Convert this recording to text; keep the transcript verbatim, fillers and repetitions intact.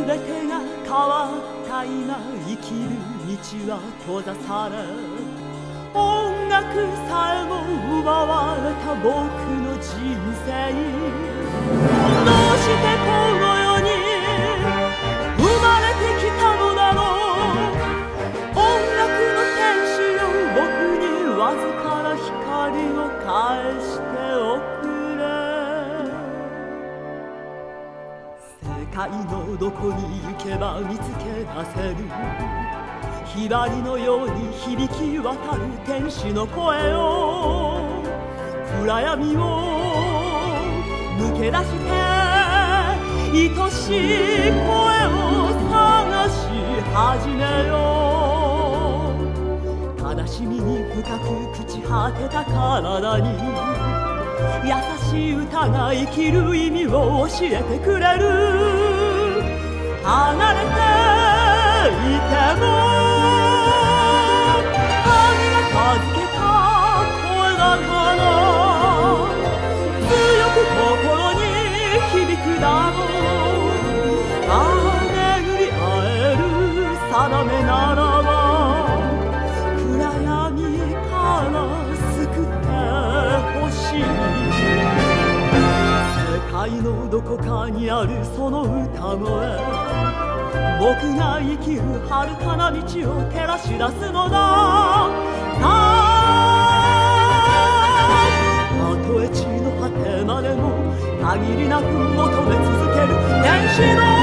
べてが変わった今生きる道は閉ざされ音楽さえも奪われた僕の人生どうしてこの世に生まれてきたのだろう音楽の天使よ僕にわずかな光を返しておくれ世界のどこに行けば見つけ出せるひばりのように響き渡る天使の声を暗闇を抜け出して愛しい声を探し始めよう悲しみに深く朽ち果てた体に優しい歌が生きる意味を教えてくれる離れていても預けた声だから強く心に響くだろうああ巡り会える定めならば暗闇から救ってほしい世界のどこかにあるその歌声僕が生きる遥かな道を照らし出すのだたとえ地の果てまでも限りなく求め続ける天使の